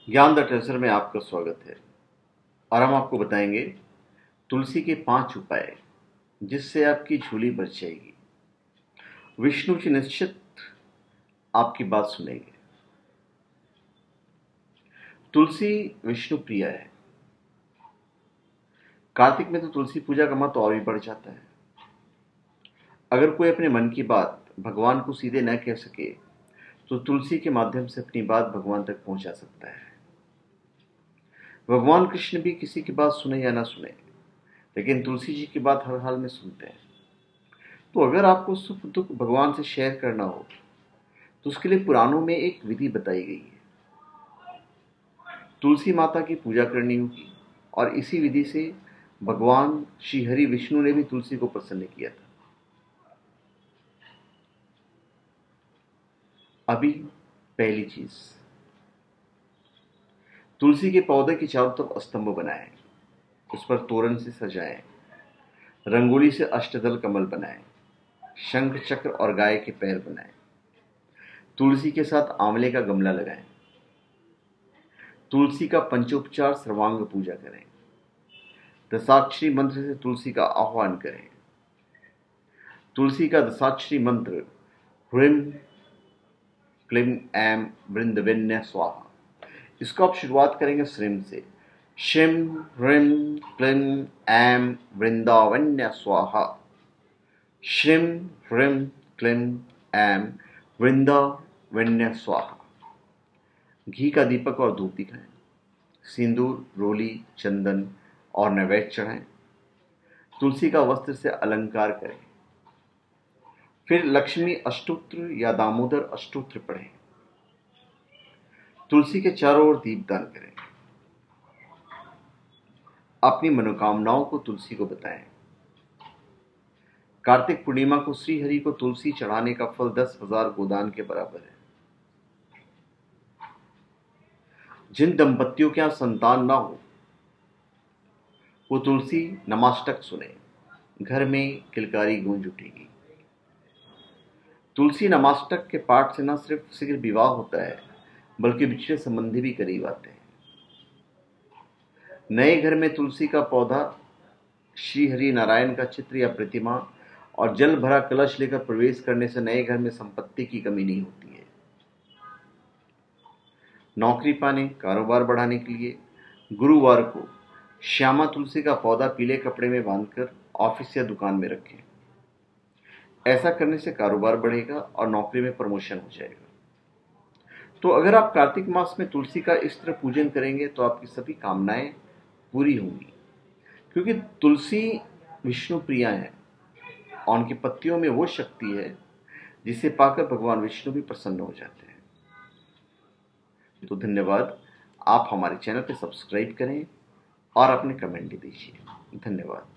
ज्ञान the treasure में आपका स्वागत है। और हम आपको बताएंगे तुलसी के 5 उपाय जिससे आपकी झोली बच जाएगी। विष्णु जी निश्चित आपकी बात सुनेंगे। तुलसी विष्णु प्रिय है। कार्तिक में तो तुलसी पूजा का महत्व और भी बढ़ जाता है। अगर कोई अपने मन की बात भगवान को सीधे न कह सके तो तुलसी के माध्यम से अपनी बात भगवान तक पहुंचा सकता है। भगवान कृष्ण भी किसी की बात सुने या ना सुने, लेकिन तुलसी जी की बात हर हाल में सुनते हैं। तो अगर आपको सुख दुख भगवान से शेयर करना हो तो उसके लिए पुराणों में एक विधि बताई गई है। तुलसी माता की पूजा करनी होगी और इसी विधि से भगवान श्री हरि विष्णु ने भी तुलसी को प्रसन्न किया था। अभी पहली चीज, तुलसी के पौधे के चारों तरफ स्तंभ बनाएं, उस पर तोरण से सजाएं, रंगोली से अष्टदल कमल बनाएं, शंख चक्र और गाय के पैर बनाएं, तुलसी के साथ आंवले का गमला लगाएं, तुलसी का पंचोपचार सर्वांग पूजा करें, दशाक्षरी मंत्र से तुलसी का आह्वान करें। तुलसी का दशाक्षरी मंत्र ह्रीं क्लीं ऐं वृंदवेन्य स्वाहा। इसको आप शुरुआत करेंगे श्रीम से। शिम ह्रीं क्लीं ऐं वृंदावन्य स्वाहा। शिम ह्रीं क्लीं ऐं वृंदावन्य स्वाहा। घी का दीपक और धूप दिखाएं, सिंदूर, रोली, चंदन और नैवेद्य चढ़ाएं। तुलसी का वस्त्र से अलंकार करें। फिर लक्ष्मी अष्टोत्र या दामोदर अष्टोत्र पढ़ें। तुलसी के चारों ओर दीपदान करें। अपनी मनोकामनाओं को तुलसी को बताएं। कार्तिक पूर्णिमा को श्री हरि को तुलसी चढ़ाने का फल 10,000 गोदान के बराबर है। जिन दंपतियों के यहां संतान ना हो वो तुलसी नमाष्टक सुने, घर में किलकारी गूंज उठेगी। तुलसी नमाष्टक के पाठ से न सिर्फ शीघ्र विवाह होता है बल्कि बिछड़े संबंधी भी करीब आते हैं। नए घर में तुलसी का पौधा, श्री हरि नारायण का चित्र या प्रतिमा और जल भरा कलश लेकर प्रवेश करने से नए घर में संपत्ति की कमी नहीं होती है। नौकरी पाने, कारोबार बढ़ाने के लिए गुरुवार को श्यामा तुलसी का पौधा पीले कपड़े में बांधकर ऑफिस या दुकान में रखें। ऐसा करने से कारोबार बढ़ेगा और नौकरी में प्रमोशन हो जाएगा। तो अगर आप कार्तिक मास में तुलसी का इस तरह पूजन करेंगे तो आपकी सभी कामनाएं पूरी होंगी, क्योंकि तुलसी विष्णु प्रिया है और उनकी पत्तियों में वो शक्ति है जिसे पाकर भगवान विष्णु भी प्रसन्न हो जाते हैं। तो धन्यवाद। आप हमारे चैनल पे सब्सक्राइब करें और अपने कमेंट भी दीजिए। धन्यवाद।